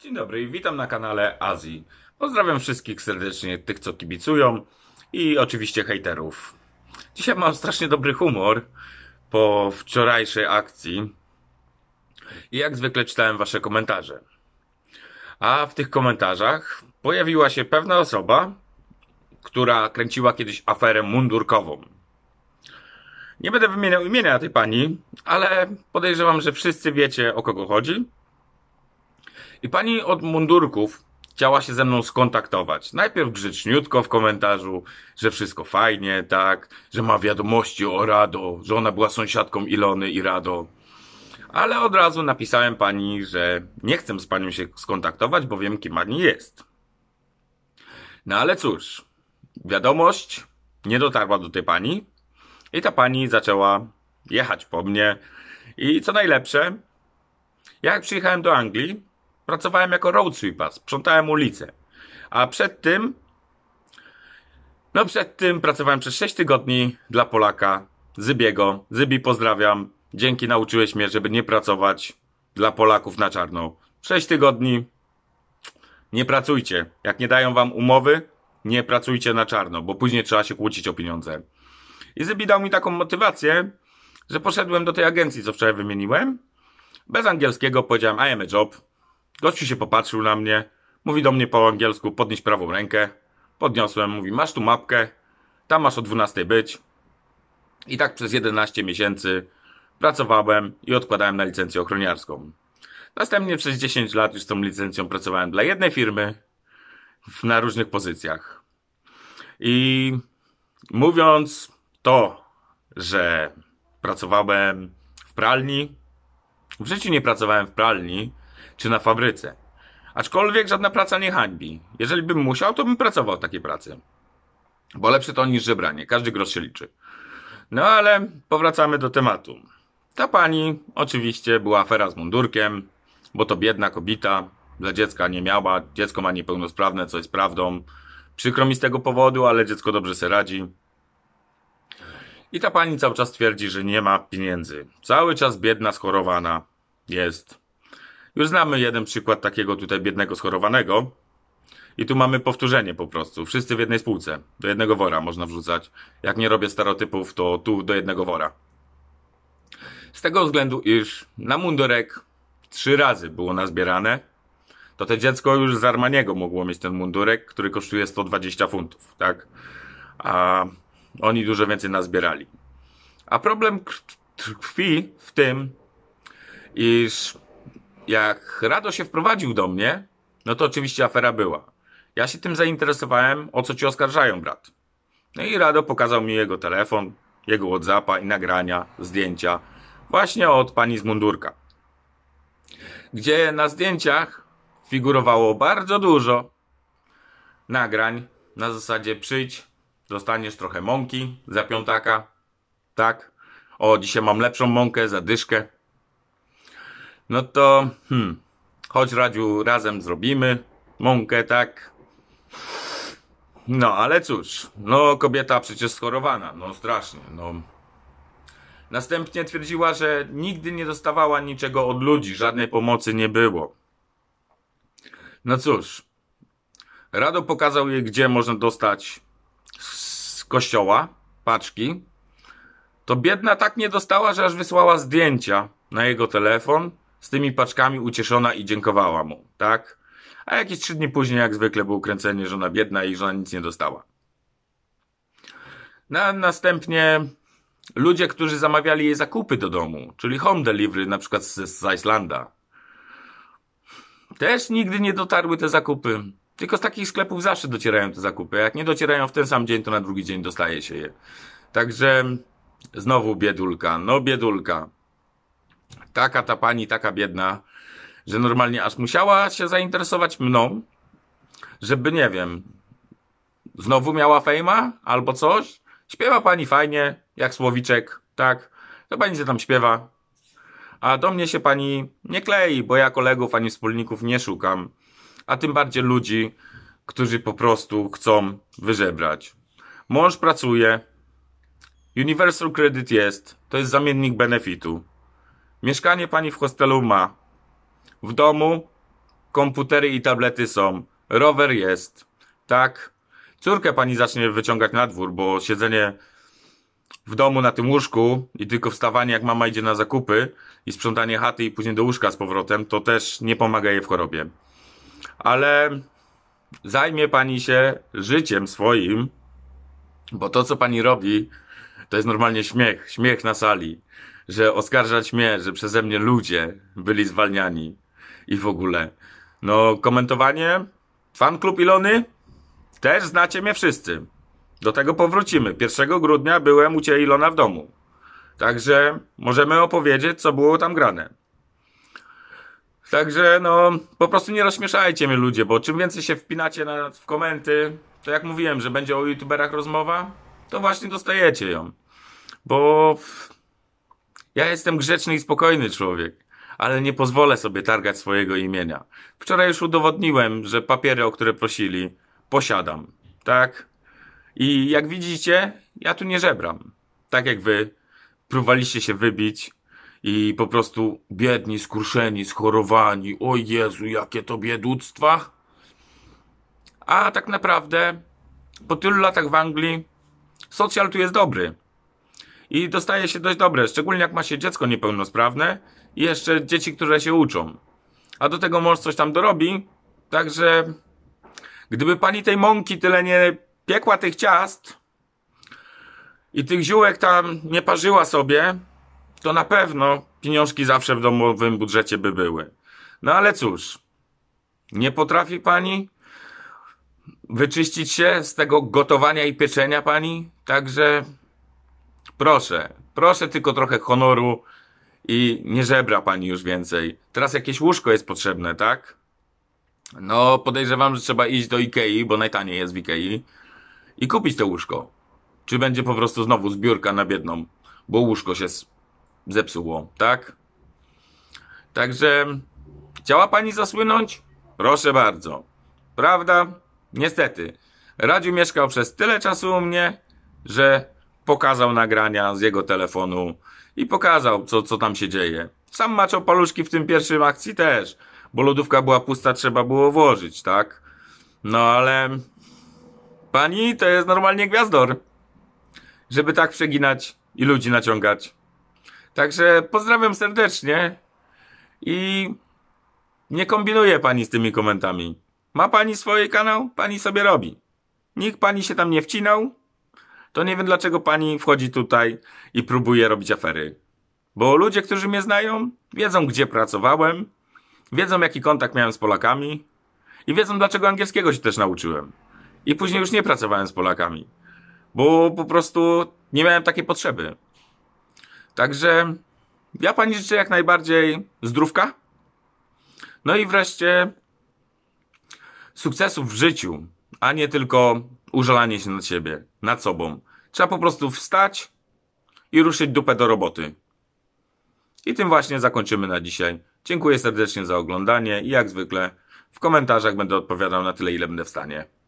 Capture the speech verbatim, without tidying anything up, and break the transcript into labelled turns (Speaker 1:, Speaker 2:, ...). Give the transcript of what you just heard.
Speaker 1: Dzień dobry i witam na kanale Azji. Pozdrawiam wszystkich serdecznie, tych co kibicują i oczywiście hejterów. Dzisiaj mam strasznie dobry humor po wczorajszej akcji i jak zwykle czytałem wasze komentarze. A w tych komentarzach pojawiła się pewna osoba, która kręciła kiedyś aferę mundurkową. Nie będę wymieniał imienia tej pani, ale podejrzewam, że wszyscy wiecie, o kogo chodzi. I pani od mundurków chciała się ze mną skontaktować. Najpierw grzeczniutko w komentarzu, że wszystko fajnie, tak, że ma wiadomości o Rado, że ona była sąsiadką Ilony i Rado. Ale od razu napisałem pani, że nie chcę z panią się skontaktować, bo wiem, kim pani jest. No ale cóż, wiadomość nie dotarła do tej pani i ta pani zaczęła jechać po mnie. I co najlepsze, jak przyjechałem do Anglii, pracowałem jako road sweepa, sprzątałem ulicę. A przed tym, no przed tym pracowałem przez sześć tygodni dla Polaka, Zybiego. Zybi, pozdrawiam. Dzięki, nauczyłeś mnie, żeby nie pracować dla Polaków na czarno. sześć tygodni. Nie pracujcie. Jak nie dają wam umowy, nie pracujcie na czarno, bo później trzeba się kłócić o pieniądze. I Zybi dał mi taką motywację, że poszedłem do tej agencji, co wczoraj wymieniłem. Bez angielskiego powiedziałem I am a job. Gościu się popatrzył na mnie, mówi do mnie po angielsku, podnieś prawą rękę. Podniosłem, mówi, masz tu mapkę, tam masz o dwunastej być. I tak przez jedenaście miesięcy pracowałem i odkładałem na licencję ochroniarską. Następnie przez dziesięć lat już z tą licencją pracowałem dla jednej firmy na różnych pozycjach. I mówiąc to, że pracowałem w pralni, w życiu nie pracowałem w pralni, czy na fabryce. Aczkolwiek żadna praca nie hańbi. Jeżeli bym musiał, to bym pracował w takiej pracy. Bo lepsze to niż żebranie. Każdy grosz się liczy. No ale powracamy do tematu. Ta pani oczywiście była afera z mundurkiem, bo to biedna kobieta, dla dziecka nie miała, dziecko ma niepełnosprawne, co jest prawdą. Przykro mi z tego powodu, ale dziecko dobrze se radzi. I ta pani cały czas twierdzi, że nie ma pieniędzy. Cały czas biedna, schorowana jest. Już znamy jeden przykład takiego tutaj biednego, schorowanego. I tu mamy powtórzenie po prostu. Wszyscy w jednej spółce. Do jednego wora można wrzucać. Jak nie robię stereotypów, to tu do jednego wora. Z tego względu, iż na mundurek trzy razy było nazbierane, to te dziecko już z Armaniego mogło mieć ten mundurek, który kosztuje sto dwadzieścia funtów, tak? A oni dużo więcej nazbierali. A problem tkwi w tym, iż jak Rado się wprowadził do mnie, no to oczywiście afera była. Ja się tym zainteresowałem, o co ci oskarżają, brat. No i Rado pokazał mi jego telefon, jego WhatsAppa i nagrania, zdjęcia, właśnie od pani z mundurka. Gdzie na zdjęciach figurowało bardzo dużo nagrań na zasadzie przyjdź, dostaniesz trochę mąki za piątaka, tak? O, dzisiaj mam lepszą mąkę za dyszkę. No to, hmm, chodź Radziu, razem zrobimy mąkę, tak? No, ale cóż, no kobieta przecież schorowana, no strasznie, no. Następnie twierdziła, że nigdy nie dostawała niczego od ludzi, żadnej pomocy nie było. No cóż, Rado pokazał jej, gdzie można dostać z kościoła paczki. To biedna tak nie dostała, że aż wysłała zdjęcia na jego telefon z tymi paczkami, ucieszona i dziękowała mu, tak? A jakieś trzy dni później, jak zwykle, było kręcenie, że ona biedna i że ona nic nie dostała. No, następnie ludzie, którzy zamawiali jej zakupy do domu, czyli home delivery, na przykład z, z Islanda, też nigdy nie dotarły te zakupy. Tylko z takich sklepów zawsze docierają te zakupy. Jak nie docierają w ten sam dzień, to na drugi dzień dostaje się je. Także znowu biedulka, no biedulka. Taka ta pani, taka biedna, że normalnie aż musiała się zainteresować mną, żeby, nie wiem, znowu miała fejma albo coś. Śpiewa pani fajnie, jak słowiczek, tak? To pani się tam śpiewa. A do mnie się pani nie klei, bo ja kolegów ani wspólników nie szukam. A tym bardziej ludzi, którzy po prostu chcą wyżebrać. Mąż pracuje. Universal Credit jest. To jest zamiennik benefitu. Mieszkanie pani w hostelu ma. W domu komputery i tablety są, rower jest, tak? Córkę pani zacznie wyciągać na dwór, bo siedzenie w domu na tym łóżku i tylko wstawanie jak mama idzie na zakupy i sprzątanie chaty i później do łóżka z powrotem, to też nie pomaga jej w chorobie. Ale zajmie pani się życiem swoim, bo to, co pani robi, to jest normalnie śmiech, śmiech na sali, że oskarżać mnie, że przeze mnie ludzie byli zwalniani i w ogóle. No, komentowanie, fan klub Ilony, też znacie mnie wszyscy. Do tego powrócimy. pierwszego grudnia byłem u ciebie, Ilona, w domu. Także możemy opowiedzieć, co było tam grane. Także no, po prostu nie rozśmieszajcie mnie, ludzie, bo czym więcej się wpinacie na, w komenty, to jak mówiłem, że będzie o youtuberach rozmowa, to właśnie dostajecie ją. Bo ja jestem grzeczny i spokojny człowiek, ale nie pozwolę sobie targać swojego imienia. Wczoraj już udowodniłem, że papiery, o które prosili, posiadam. Tak? I jak widzicie, ja tu nie żebram. Tak jak wy próbowaliście się wybić i po prostu biedni, skruszeni, schorowani. O Jezu, jakie to biedactwa. A tak naprawdę po tylu latach w Anglii socjal tu jest dobry. I dostaje się dość dobre, szczególnie jak ma się dziecko niepełnosprawne i jeszcze dzieci, które się uczą. A do tego mąż coś tam dorobi, także gdyby pani tej mąki tyle nie piekła tych ciast i tych ziółek tam nie parzyła sobie, to na pewno pieniążki zawsze w domowym budżecie by były. No ale cóż, nie potrafi pani wyczyścić się z tego gotowania i pieczenia pani, także proszę, proszę tylko trochę honoru i nie żebra pani już więcej. Teraz jakieś łóżko jest potrzebne, tak? No, podejrzewam, że trzeba iść do Ikei, bo najtaniej jest w Ikei i kupić to łóżko. Czy będzie po prostu znowu zbiórka na biedną, bo łóżko się zepsuło, tak? Także chciała pani zasłynąć? Proszę bardzo. Prawda? Niestety. Radziu mieszkał przez tyle czasu u mnie, że pokazał nagrania z jego telefonu i pokazał, co, co tam się dzieje. Sam maczał paluszki w tym pierwszym akcji też, bo lodówka była pusta, trzeba było włożyć, tak? No ale pani to jest normalnie gwiazdor, żeby tak przeginać i ludzi naciągać. Także pozdrawiam serdecznie i nie kombinuje pani z tymi komentami. Ma pani swój kanał? Pani sobie robi. Nikt pani się tam nie wcinał, to nie wiem dlaczego pani wchodzi tutaj i próbuje robić afery. Bo ludzie, którzy mnie znają, wiedzą gdzie pracowałem, wiedzą jaki kontakt miałem z Polakami i wiedzą dlaczego angielskiego się też nauczyłem. I później już nie pracowałem z Polakami, bo po prostu nie miałem takiej potrzeby. Także ja pani życzę jak najbardziej zdrówka. No i wreszcie sukcesów w życiu, a nie tylko użalanie się nad siebie, nad sobą. Trzeba po prostu wstać i ruszyć dupę do roboty. I tym właśnie zakończymy na dzisiaj. Dziękuję serdecznie za oglądanie i jak zwykle w komentarzach będę odpowiadał na tyle, ile będę w stanie.